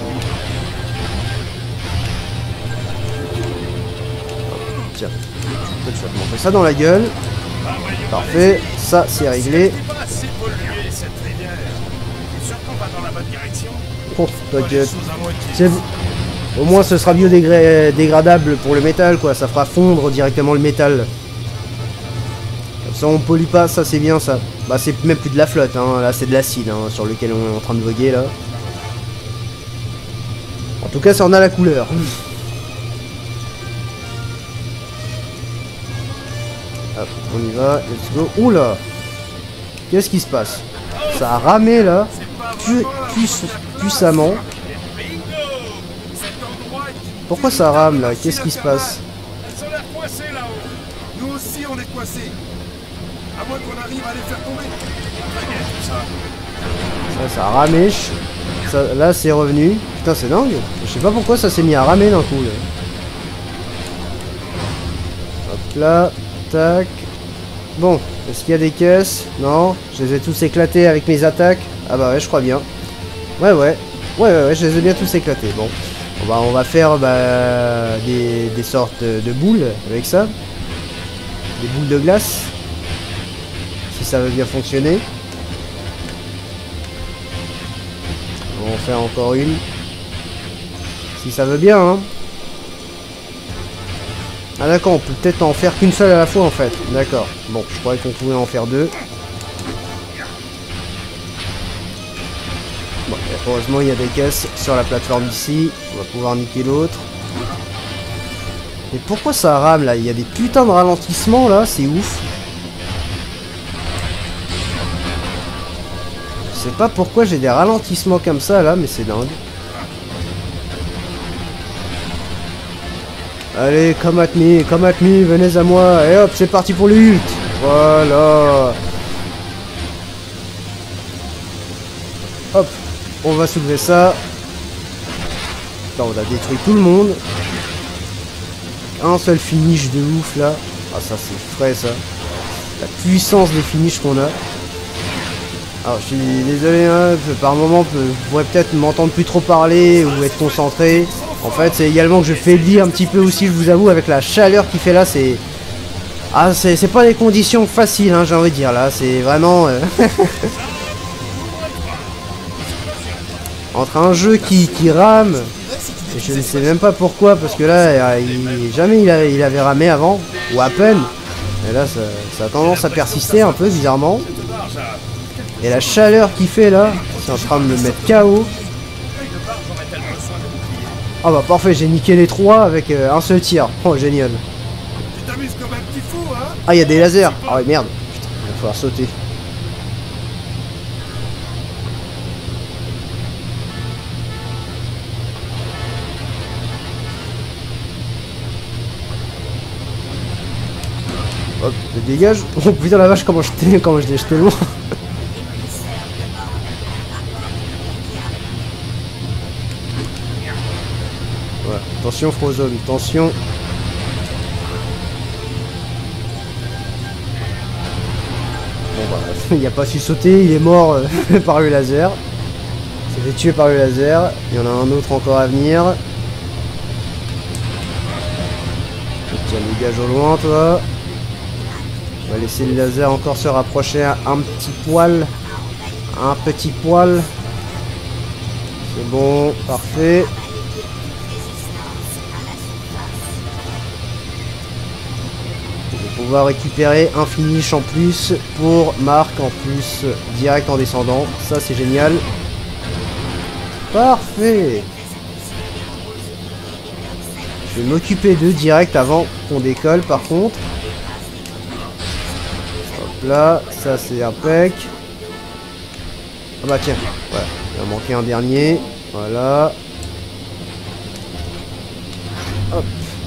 Hop, tiens. Toi, tu vas te montrer ça dans la gueule. Parfait. Ça, c'est réglé. C'est pas assez pollué, cette rivière. T'es sûr qu'on va dans la bonne direction? Oh, t'inquiète. Sous un moitié. C'est... Au moins, ce sera biodégradable pour le métal, quoi. Ça fera fondre directement le métal. Comme ça, on pollue pas. Ça, c'est bien, ça. Bah, c'est même plus de la flotte, hein. Là, c'est de l'acide, hein, sur lequel on est en train de voguer, là. En tout cas, ça en a la couleur. Hop, on y va. Let's go. Oula! Qu'est-ce qui se passe? Ça a ramé, là. Pu pu puissamment. Pourquoi ça rame là? Qu'est-ce qui se passe? Elles ont l'air coincées là-haut. Nous aussi, on est coincés. À moins qu'on arrive à les faire tomber. Ça, ça a ramé. Ça, là, c'est revenu. Putain, c'est dingue. Je sais pas pourquoi ça s'est mis à ramer d'un coup. Là. Hop là. Tac. Bon, est-ce qu'il y a des caisses? Non. Je les ai tous éclatés avec mes attaques. Ah bah ouais, je crois bien. Ouais, ouais. Ouais, ouais, ouais, je les ai bien tous éclatés. Bon. On va, on va faire bah, des, des sortes de boules avec ça. Des boules de glace. Si ça veut bien fonctionner. On va en faire encore une. Si ça veut bien, hein. Ah d'accord, on peut peut-être en faire qu'une seule à la fois en fait. D'accord. Bon, je croyais qu'on pouvait en faire deux. Bon, heureusement il y a des caisses sur la plateforme ici. On va pouvoir niquer l'autre. Et pourquoi ça rame là? Il y a des putains de ralentissements là, c'est ouf. Je sais pas pourquoi j'ai des ralentissements comme ça là, mais c'est dingue. Allez, come at me, come at me, venez à moi. Et hop, c'est parti pour l'ult. Voilà. Hop, on va soulever ça. Putain, on a détruit tout le monde. Un seul finish de ouf là. Ah ça c'est frais ça. La puissance des finishes qu'on a. Alors je suis désolé, hein, par moment vous pourrez peut-être m'entendre plus trop parler ou être concentré. En fait c'est également que je faiblis un petit peu aussi, je vous avoue, avec la chaleur qu'il fait là, c'est... Ah c'est pas des conditions faciles, hein, j'ai envie de dire là, c'est vraiment... Euh... Entre un jeu qui, qui rame, et je ne sais même pas pourquoi, parce que là, il, jamais il, a, il avait ramé avant, ou à peine. Et là ça, ça a tendance à persister un peu bizarrement. Et la chaleur qu'il fait là, c'est en train de me mettre K O. Ah bah parfait, j'ai niqué les trois avec euh, un seul tir. Oh génial. Ah il y a des lasers. Ah ouais merde. Putain, il va falloir sauter. Hop, je dégage. Oh putain la vache, comment je t'ai comment je l'ai jeté loin. Voilà, attention Frozone, attention. Bon bah, il a pas su sauter, il est mort euh, par le laser. Il s'est fait tuer par le laser. Il y en a un autre encore à venir. Tiens, dégage au loin toi. On va laisser le laser encore se rapprocher un, un petit poil. Un petit poil. C'est bon, parfait. Je vais pouvoir récupérer un finish en plus pour Marc en plus direct en descendant. Ça c'est génial. Parfait. Je vais m'occuper d'eux direct avant qu'on décolle par contre. Là, ça c'est impec. Ah bah tiens, voilà, il va manquer un dernier. Voilà. Hop.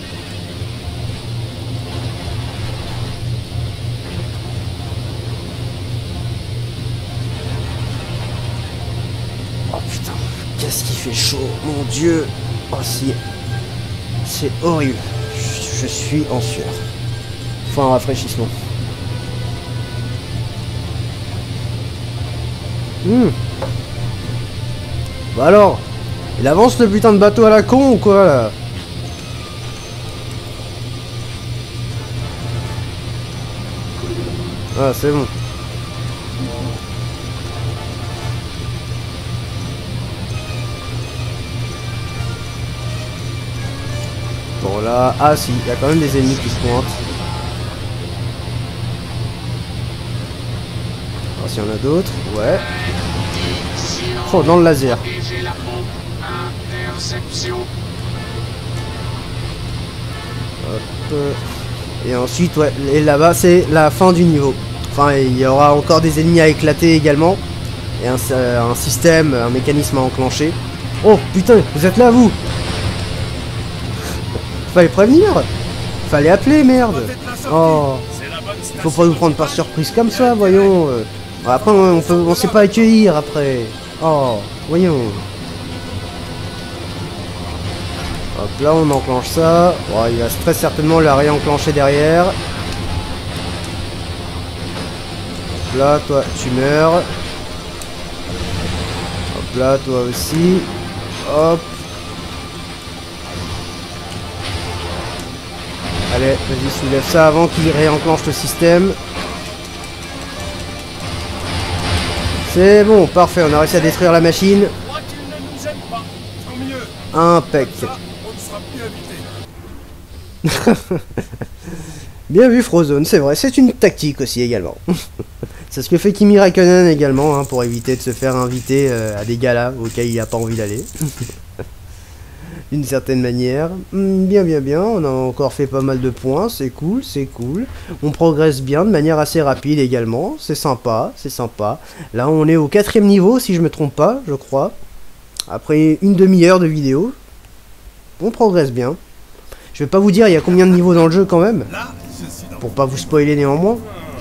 Oh putain, qu'est-ce qui fait chaud, mon dieu. Oh si. C'est horrible. Je, je suis en sueur. Faut un rafraîchissement. Hmm. Bah alors, il avance le putain de bateau à la con ou quoi là? Ah c'est bon. Bon là, ah si, il y a quand même des ennemis qui se pointent. Alors s'il y en a d'autres, ouais. Oh, dans le laser. Hop. Et ensuite, ouais, et là-bas, c'est la fin du niveau. Enfin, il y aura encore des ennemis à éclater également. Et un, un système, un mécanisme à enclencher. Oh, putain, vous êtes là, vous? Fallait prévenir. Fallait appeler, merde. Oh. Faut pas nous prendre par surprise comme ça, voyons. Après, on peut, on sait pas accueillir, après. Oh, voyons. Hop, là, on enclenche ça. Bon, il va très certainement la réenclencher derrière. Hop, là, toi, tu meurs. Hop, là, toi aussi. Hop. Allez, vas-y, soulève ça avant qu'il réenclenche le système. C'est bon, parfait, on a réussi à détruire la machine. Impec. Bien vu Frozone, c'est vrai, c'est une tactique aussi également. C'est ce que fait Kimi Raikkonen également, hein, pour éviter de se faire inviter euh, à des galas auxquels il n'a pas envie d'aller. D'une certaine manière. Bien, bien, bien. On a encore fait pas mal de points. C'est cool, c'est cool. On progresse bien de manière assez rapide également. C'est sympa, c'est sympa. Là, on est au quatrième niveau, si je me trompe pas, je crois. Après une demi-heure de vidéo. On progresse bien. Je vais pas vous dire il y a combien de niveaux dans le jeu quand même. Pour pas vous spoiler néanmoins.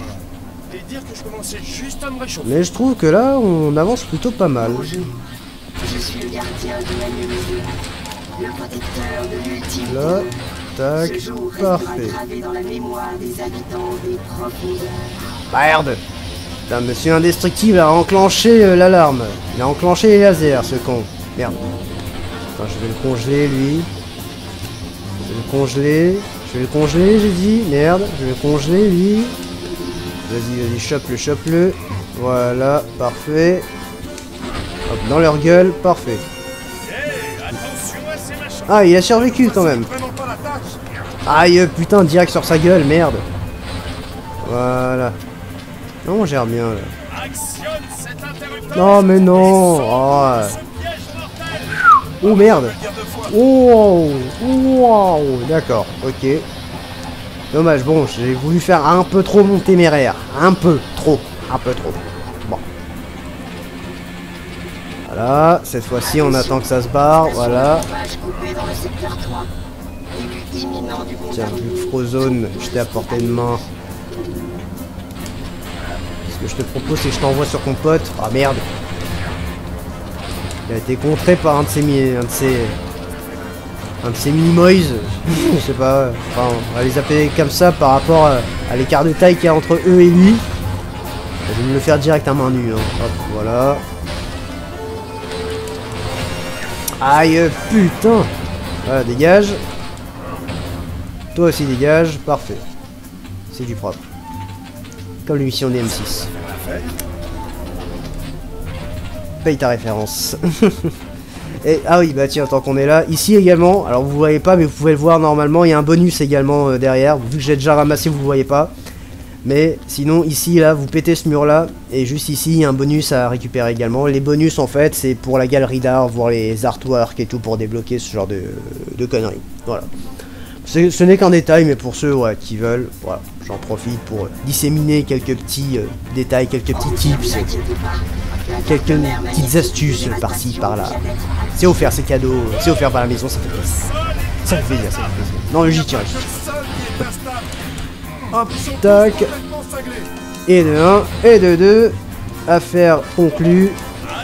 Mais je trouve que là, on avance plutôt pas mal. Je suis le gardien de la lumière. Le protecteur de l'ultime. Là, tac, parfait. Dans la mémoire des habitants des profondeurs. Merde. Putain, monsieur indestructible a enclenché euh, l'alarme. Il a enclenché les lasers, ce con. Merde. Attends, je vais le congeler, lui. Je vais le congeler. Je vais le congeler, j'ai dit. Merde, je vais le congeler, lui. Vas-y, vas-y, chope-le, chope-le. Voilà, parfait. Hop, dans leur gueule, parfait. Ah, il a survécu quand même. Aïe, putain, direct sur sa gueule, merde. Voilà. Non, on gère bien, là. Non, mais non. Oh, oh merde. Oh, wow. D'accord, ok. Dommage, bon, j'ai voulu faire un peu trop mon téméraire. Un peu trop. Un peu trop. Bon. Voilà, cette fois-ci, on attend que ça se barre. Voilà. Tiens, vu que Frozone, je t'ai à portée de main. Ce que je te propose, c'est que je t'envoie sur ton pote. Ah merde. Il a été contré par un de ces... Un de ces... Un de ces mini-moys. Je sais pas. Enfin, on va les appeler comme ça par rapport à, à l'écart de taille qu'il y a entre eux et lui. Je vais me le faire direct à main nue. Hein. Hop, voilà. Aïe, putain. Voilà, dégage. Toi aussi dégage, parfait. C'est du propre. Comme l'émission des M six. Paye ta référence. Et, ah oui, bah tiens, tant qu'on est là. Ici également, alors vous voyez pas, mais vous pouvez le voir normalement. Il y a un bonus également euh, derrière. Vu que j'ai déjà ramassé, vous le voyez pas. Mais sinon, ici, là, vous pétez ce mur-là. Et juste ici, il y a un bonus à récupérer également. Les bonus, en fait, c'est pour la galerie d'art, voir les artworks et tout, pour débloquer ce genre de, de conneries. Voilà. Ce n'est qu'un détail, mais pour ceux ouais, qui veulent, voilà, j'en profite pour disséminer quelques petits euh, détails, quelques petits tips, quelques petites astuces par-ci, par-là. C'est offert, c'est cadeau, c'est offert par la maison, ça fait plaisir. Ça fait plaisir, ça fait plaisir. Non, j'y tiens. Hop, tac. Et de un, et de deux. Affaire conclue.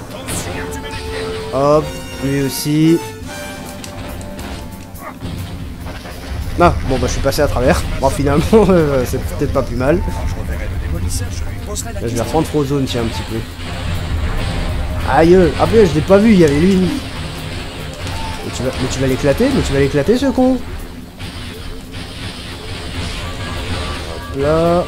Hop, lui aussi. Ah, bon bah je suis passé à travers. Bon finalement, euh, c'est peut-être pas plus mal. Là, je vais reprendre Frozone, tiens, un petit peu. Aïe, ah ben je l'ai pas vu, il y avait lui. Mais tu vas, mais tu vas l'éclater, mais tu vas l'éclater ce con. Hop là.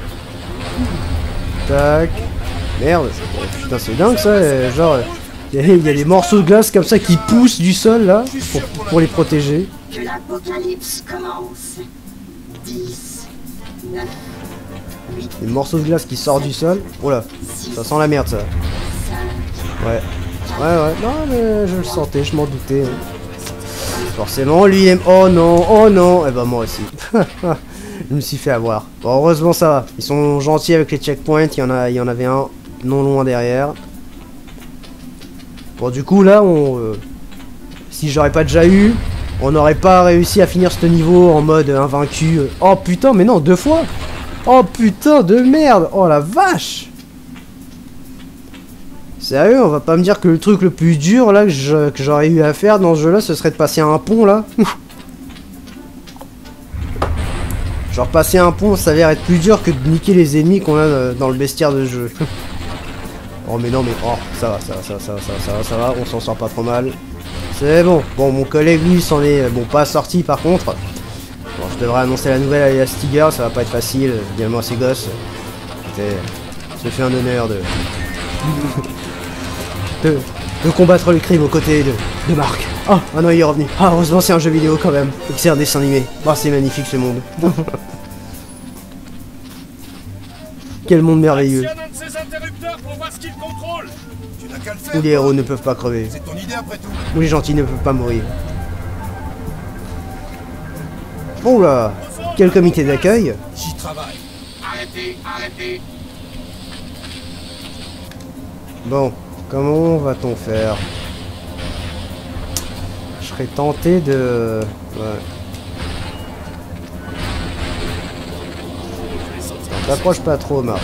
Tac. Merde. Putain c'est dingue ça, euh, genre... Il y, y a des morceaux de glace comme ça qui poussent du sol là, pour, pour les protéger. Que l'apocalypse commence. dix, neuf, huit, Des morceaux de glace qui sortent du sol. Oh là, ça sent la merde ça. Ouais. Ouais ouais, non mais je le sentais, je m'en doutais. Forcément, lui il aime... Oh non, oh non. Et bah moi aussi. Je me suis fait avoir. Bon, heureusement ça va. Ils sont gentils avec les checkpoints, il y en a, il y en avait un non loin derrière. Bon du coup là, on... Euh, si j'aurais pas déjà eu... On n'aurait pas réussi à finir ce niveau en mode invaincu. Oh putain, mais non, deux fois. Oh putain de merde. Oh la vache. Sérieux, on va pas me dire que le truc le plus dur là que j'aurais eu à faire dans ce jeu là, ce serait de passer un pont là. Genre passer un pont, ça s'avère être plus dur que de niquer les ennemis qu'on a dans le bestiaire de jeu. Oh mais non mais oh ça va, ça va, ça va, ça va, ça va, ça va, ça va, on s'en sort pas trop mal. C'est bon. Bon, mon collègue, lui, s'en est bon pas sorti par contre. Bon, je devrais annoncer la nouvelle à Elastigirl, ça va pas être facile. Également à ses gosses. Se fait un honneur de... de... de combattre le crime aux côtés de, de Marc. Oh, ah non, il est revenu. Ah, heureusement, c'est un jeu vidéo quand même. Et que c'est un dessin animé. Oh, c'est magnifique ce monde. Quel monde merveilleux. Où les héros ne peuvent pas crever. C'est ton idée après tout. Où les gentils ne peuvent pas mourir. Oh là, quel comité d'accueil. J'y travaille. Arrêtez, arrêtez. Bon, comment va-t-on faire? Je serais tenté de... Ouais. T'approches pas trop, Marc.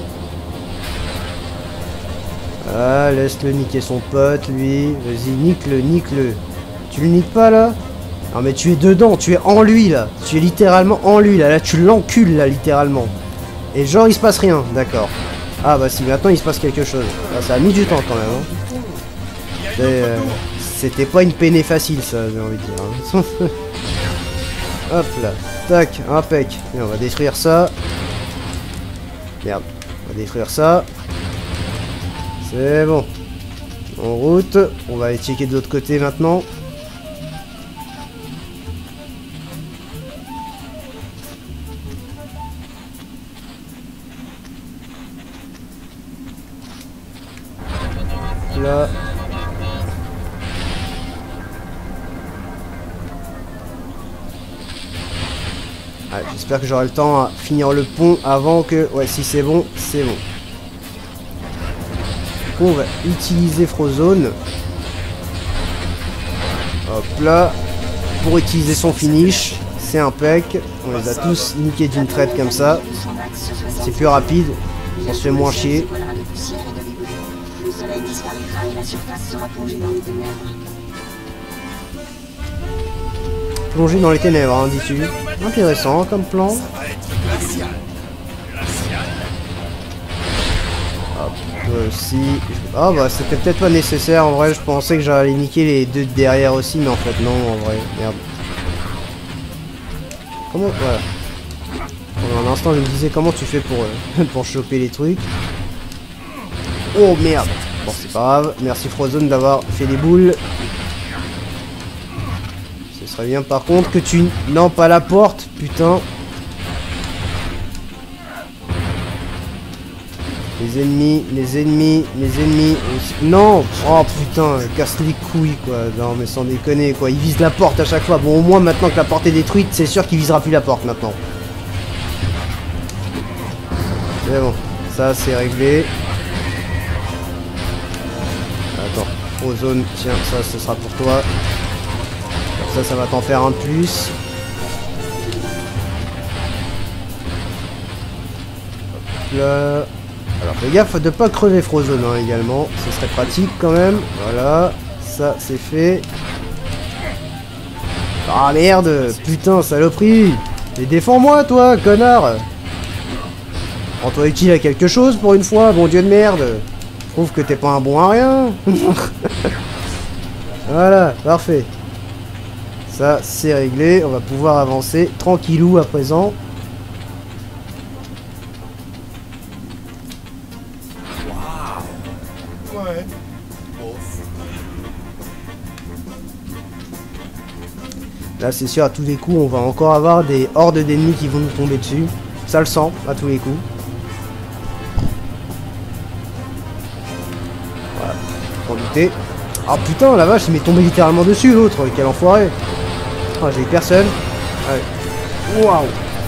Ah, laisse-le niquer son pote, lui. Vas-y, nique-le, nique-le. Tu le niques pas, là? Non, mais tu es dedans, tu es en lui, là. Tu es littéralement en lui, là. Là, tu l'encules, là, littéralement. Et genre, il se passe rien, d'accord. Ah bah si, maintenant il se passe quelque chose. Ah, ça a mis du temps quand même. Hein. Euh, C'était pas une peinée facile ça, j'ai envie de dire. Hein. Hop là. Tac, impec. Et on va détruire ça. Merde. On va détruire ça. C'est bon. En route. On va aller checker de l'autre côté maintenant. Là. Ah, j'espère que j'aurai le temps à finir le pont avant que... Ouais, si c'est bon, c'est bon. On va utiliser Frozone. Hop là. Pour utiliser son finish. C'est impec. On les a tous niqués d'une traite comme ça. C'est plus rapide. On se fait moins chier. Le soleil disparaîtra et la surface sera plongée dans les ténèbres. Plongé dans les ténèbres, hein, dis-tu. Intéressant comme plan. Ça va être glacial. Glacial. Hop, toi aussi. Ah bah c'était peut-être pas nécessaire en vrai, je pensais que j'allais niquer les deux de derrière aussi, mais en fait non en vrai, merde. Comment... Voilà. Pendant un instant je me disais comment tu fais pour, euh, pour choper les trucs. Oh merde. Bon c'est pas grave, merci Frozone d'avoir fait des boules. Ce serait bien par contre que tu... Non pas la porte, putain. Les ennemis, les ennemis, les ennemis. Non. Oh putain, casse les couilles quoi. Non mais sans déconner quoi. Il vise la porte à chaque fois. Bon au moins maintenant que la porte est détruite, c'est sûr qu'il visera plus la porte maintenant. Mais bon, ça c'est réglé. Attends, Frozone, tiens, ça ce sera pour toi. Comme ça, ça va t'en faire un de plus. Hop là. Alors fais gaffe de pas crever Frozone hein, également, ce serait pratique quand même. Voilà, ça c'est fait. Ah merde, putain saloperie. Et défends-moi toi, connard. Rends-toi utile à quelque chose pour une fois, bon dieu de merde. Prouve que t'es pas un bon à rien. Voilà, parfait. Ça c'est réglé, on va pouvoir avancer tranquillou à présent. Ouais. Là c'est sûr à tous les coups on va encore avoir des hordes d'ennemis qui vont nous tomber dessus. Ça le sent à tous les coups. Voilà, sans douter. Ah putain la vache il m'est tombé littéralement dessus l'autre, quel enfoiré. Ah j'ai eu personne. Allez. Waouh.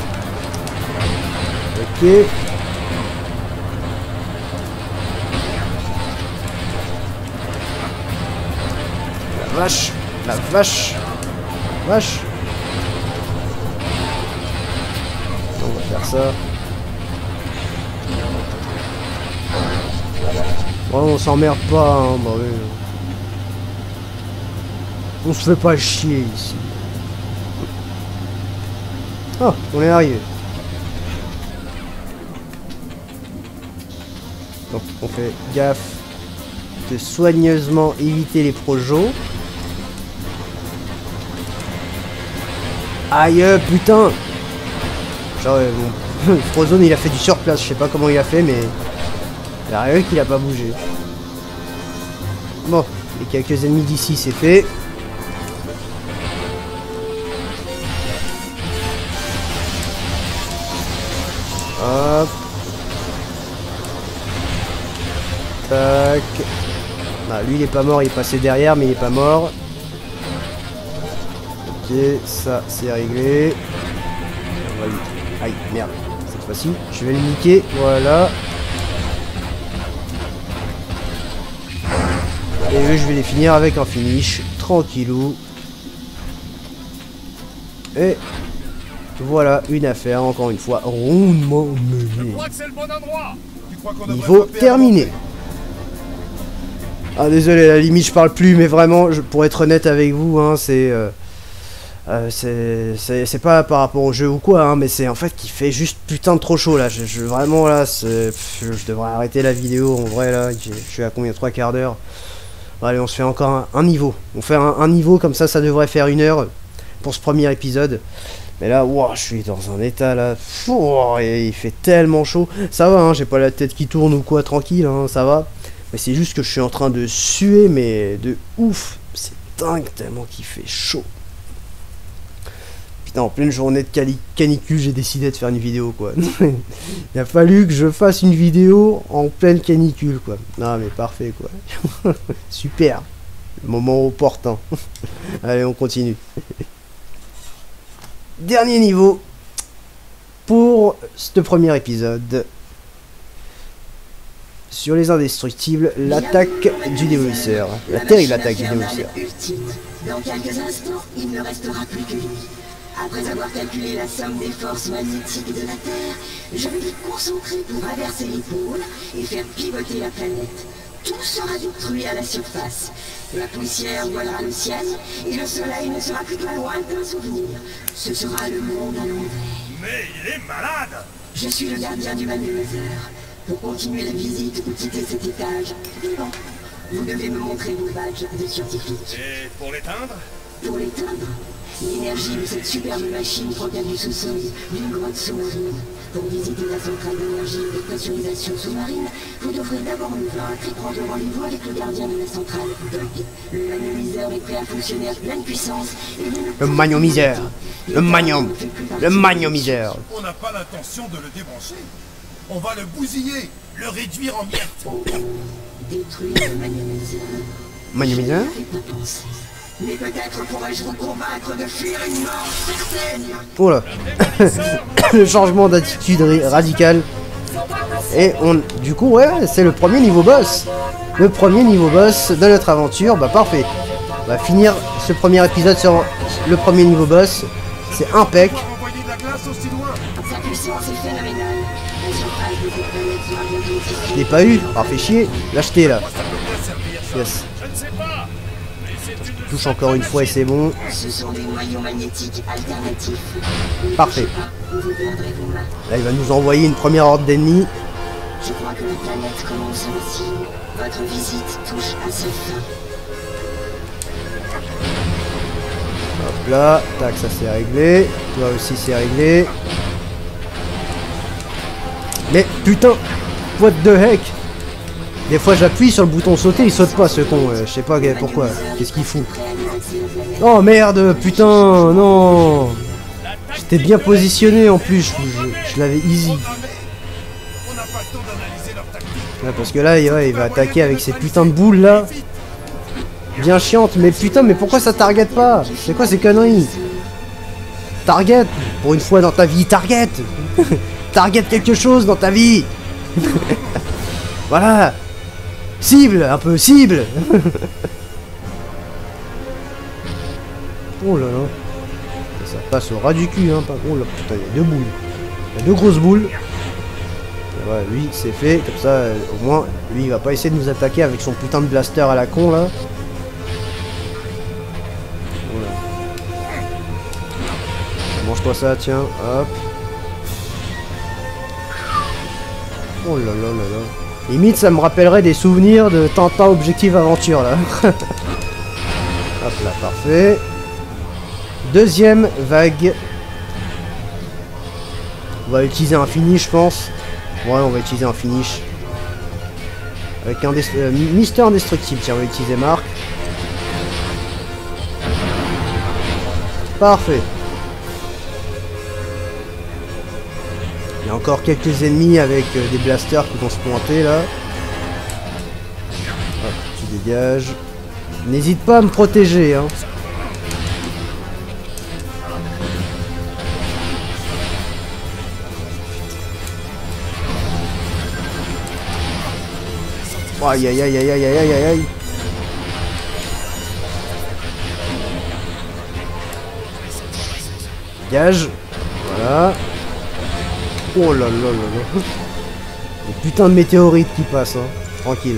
Ok. La vache. La vache. Vache. On va faire ça. Bon, on s'emmerde pas, hein, bah oui. On se fait pas chier ici. Ah, on est arrivé. Donc on fait gaffe de soigneusement éviter les projos. Aïe putain. Genre euh, bon. Frozone il a fait du surplace, je sais pas comment il a fait mais il y a rien qu'il a pas bougé. Bon, les quelques ennemis d'ici c'est fait. Hop. Tac. Ah, lui il est pas mort, il est passé derrière mais il est pas mort. Ok, ça c'est réglé. On va lui... Aïe, merde. Cette fois-ci, je vais le niquer. Voilà. Et eux, je vais les finir avec un finish. Tranquillou. Et voilà, une affaire, encore une fois, rondement menée. Je crois que c'est le bon endroit. Tu crois qu'on devrait Niveau pas perdre terminé. Ah désolé, à la limite je parle plus, mais vraiment, je, pour être honnête avec vous, hein, c'est... Euh, Euh, c'est c'est pas par rapport au jeu ou quoi, hein, mais c'est en fait qu'il fait juste putain de trop chaud là. Je, je vraiment là, je devrais arrêter la vidéo en vrai là. Je suis à combien, trois quarts d'heure. Allez, on se fait encore un, un niveau. On fait un, un niveau comme ça, ça devrait faire une heure pour ce premier épisode. Mais là, wow, je suis dans un état là. Wow, et il fait tellement chaud. Ça va, hein, j'ai pas la tête qui tourne ou quoi, tranquille, hein, ça va. Mais c'est juste que je suis en train de suer, mais de ouf. C'est dingue tellement qu'il fait chaud. En pleine journée de canicule, j'ai décidé de faire une vidéo, quoi. Il a fallu que je fasse une vidéo en pleine canicule, quoi. Non, mais parfait, quoi. Super. Le moment opportun. Allez, on continue. Dernier niveau pour ce premier épisode. Sur les indestructibles, l'attaque du démolisseur. La terrible attaque du démolisseur. Dans quelques instants, il ne restera plus que lui. Après avoir calculé la somme des forces magnétiques de la Terre, je vais me concentrer pour inverser les pôles et faire pivoter la planète. Tout sera détruit à la surface. La poussière voilera le ciel et le soleil ne sera plus qu'un lointain souvenir. Ce sera le monde à l'envers. Mais il est malade! Je suis le gardien du manumiseur. Pour continuer la visite ou quitter cet étage, vivant, vous devez me montrer vos badges de scientifique. Et pour l'éteindre? Pour l'éteindre, l'énergie de cette superbe machine provient du sous-sol d'une grotte sous-marine. Pour visiter la centrale d'énergie et de pressurisation sous-marine, vous devrez d'abord me vaincre et prendre rendez-vous avec le gardien de la centrale, Doug. Le manumiseur est prêt à fonctionner à pleine puissance et le manumiseur, le magnum, le manumiseur. On n'a pas l'intention de le débrancher. On va le bousiller, le réduire en miettes. Oh, détruire le manumiseur. Manumiseur? Mais peut-être pourrais-je vous convaincre de fuir une mort certaine. Oh là. Le changement d'attitude radical. Et on, du coup, ouais, c'est le premier niveau boss. Le premier niveau boss de notre aventure. Bah parfait. On va finir ce premier épisode sur le premier niveau boss. C'est impec. Sa puissance est phénoménale. Je l'ai pas eu. Ah, fait chier. L'acheter là. Yes. Je ne sais pas. Mais c'est une Touche encore une fois et c'est bon. Ce sont des noyaux magnétiques alternatifs. Parfait. Vous perdrez vos mains. Là, il va nous envoyer une première horde d'ennemis. Je crois que la planète commence aussi. Votre visite touche à sa fin. Hop là. Tac, ça c'est réglé. Toi aussi c'est réglé. Mais putain, what the heck? Des fois j'appuie sur le bouton sauter, il saute pas ce con, euh, je sais pas pourquoi, qu'est-ce qu'il fout? Oh merde, putain, non. J'étais bien positionné en plus, je, je, je l'avais easy. Ouais, parce que là, ouais, il va attaquer avec ces putains de boules là. Bien chiante, mais putain, mais pourquoi ça target pas? C'est quoi ces conneries? Target, pour une fois dans ta vie, target. Target quelque chose dans ta vie. Voilà. Cible, un peu cible. Oh là là. Ça passe au ras du cul, hein. Par contre, là, putain, il y a deux boules. Il y a deux grosses boules. Et voilà, lui, c'est fait. Comme ça, euh, au moins, lui, il va pas essayer de nous attaquer avec son putain de blaster à la con, là. Voilà. Mange-toi ça, tiens. Hop. Oh là là là là. Limite, ça me rappellerait des souvenirs de Tintin Objective Aventure, là. Hop là, parfait. Deuxième vague. On va utiliser un finish, je pense. Ouais, on va utiliser un finish. Avec un euh, Mister Indestructible. Tiens, on va utiliser Marc. Parfait. Il y a encore quelques ennemis avec euh, des blasters qui vont se pointer là. Hop, tu dégages. N'hésite pas à me protéger, hein. Aïe aïe aïe aïe aïe aïe aïe aïe. Dégage. Voilà. Oh là là là là. Des putains de météorites qui passent, hein. Tranquille.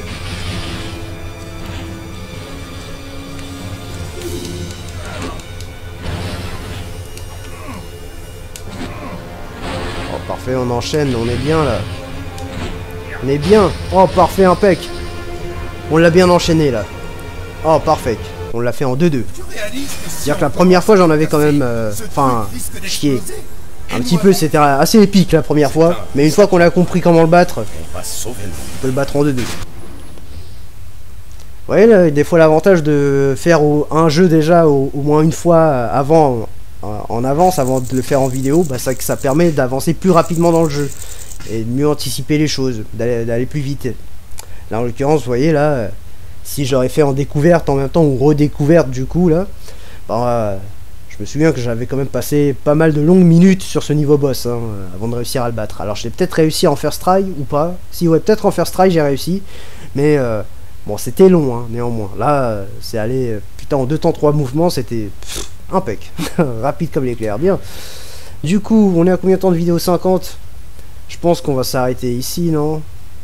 parfait, on enchaîne, on est bien là. On est bien. Oh, parfait, impec. On l'a bien enchaîné là. Oh, parfait. On l'a fait en deux deux. C'est-à-dire que la première fois, j'en avais quand même... euh, Enfin, chier. Un petit peu, c'était assez épique la première fois. Mais une fois qu'on a compris comment le battre, On va sauver le monde. on peut le battre en deux deux. Vous voyez, là, des fois, l'avantage de faire au- un jeu déjà au, au moins une fois avant, en, en avance, avant de le faire en vidéo, bah, ça, ça permet d'avancer plus rapidement dans le jeu. Et de mieux anticiper les choses, d'aller d'aller plus vite. Là, en l'occurrence, vous voyez, là, euh, si j'aurais fait en découverte en même temps, ou redécouverte du coup, là, bah, euh, je me souviens que j'avais quand même passé pas mal de longues minutes sur ce niveau boss, hein, euh, avant de réussir à le battre. Alors, j'ai peut-être réussi en first try, ou pas. Si, ouais, peut-être en first try, j'ai réussi. Mais, euh, bon, c'était long, hein, néanmoins. Là, euh, c'est allé, euh, putain, en deux temps, trois mouvements, c'était pff, impec. Rapide comme l'éclair, bien. Du coup, on est à combien de temps de vidéo? Cinquante? Je pense qu'on va s'arrêter ici, non?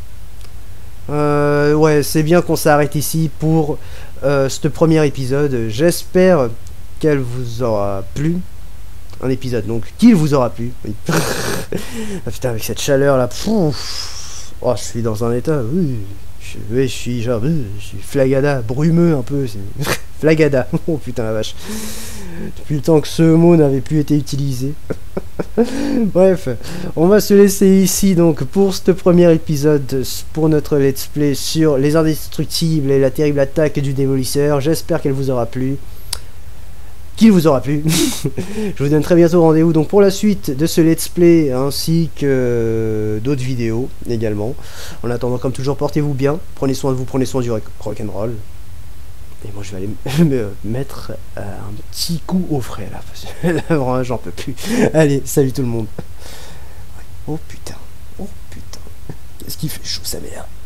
Euh, ouais, c'est bien qu'on s'arrête ici pour euh, ce premier épisode. J'espère qu'elle vous aura plu. Un épisode, donc, qu'il vous aura plu. Oui. Ah, putain, avec cette chaleur là. Pouf. Oh, je suis dans un état. Oui, je, oui, je suis genre. oui, je suis flagada, brumeux un peu. c'est- Flagada. Oh putain la vache. Depuis le temps que ce mot n'avait plus été utilisé. Bref, on va se laisser ici donc pour ce premier épisode, pour notre let's play sur les indestructibles et la terrible attaque du démolisseur. J'espère qu'elle vous aura plu. Qu'il vous aura plu. Je vous donne très bientôt rendez-vous donc pour la suite de ce let's play ainsi que d'autres vidéos également. En attendant, comme toujours, portez-vous bien, prenez soin de vous, prenez soin du rock'n'roll. Et moi je vais aller me mettre euh, un petit coup au frais là, parce que là vraiment j'en peux plus. Allez, salut tout le monde. Oh putain, oh putain. Qu'est-ce qu'il fait chaud sa mère.